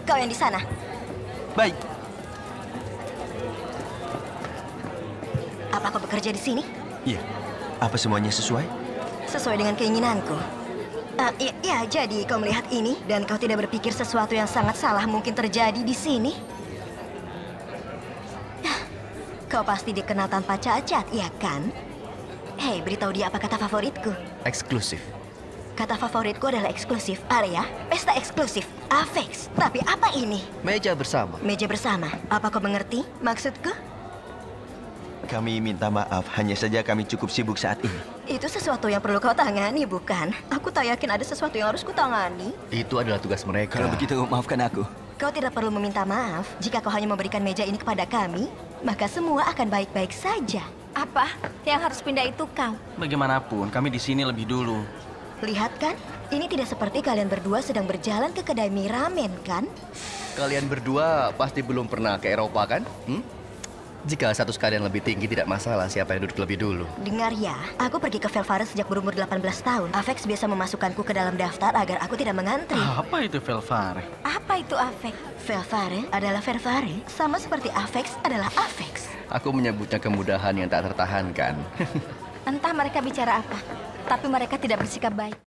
kau yang di sana. Baik. Apa kau bekerja di sini? Iya. Apa semuanya sesuai? Sesuai dengan keinginanku. Ya, jadi kau melihat ini dan kau tidak berpikir sesuatu yang sangat salah mungkin terjadi di sini? Kau pasti dikenal tanpa cacat, ya kan? Hei, beritahu dia apa kata favoritku. Eksklusif. Kata favoritku adalah eksklusif. Area, pesta eksklusif. Afex. Tapi apa ini? Meja bersama. Meja bersama. Apa kau mengerti maksudku? Kami minta maaf, hanya saja kami cukup sibuk saat ini. Itu sesuatu yang perlu kau tangani, bukan? Aku tak yakin ada sesuatu yang harus kutangani. Itu adalah tugas mereka. Kalau begitu, maafkan aku. Kau tidak perlu meminta maaf. Jika kau hanya memberikan meja ini kepada kami, maka semua akan baik-baik saja. Apa? Yang harus pindah itu kau. Bagaimanapun, kami di sini lebih dulu. Lihat kan? Ini tidak seperti kalian berdua sedang berjalan ke kedai mie ramen, kan? Kalian berdua pasti belum pernah ke Eropa, kan? Jika status kalian lebih tinggi, tidak masalah siapa yang duduk lebih dulu. Dengar ya, aku pergi ke Velvare sejak berumur 18 tahun. Afex biasa memasukkanku ke dalam daftar agar aku tidak mengantri. Apa itu Velvare? Apa itu Afek? Velvare adalah Velvare, sama seperti Afex adalah Afex. Aku menyebutnya kemudahan yang tak tertahankan. Entah mereka bicara apa, tapi mereka tidak bersikap baik.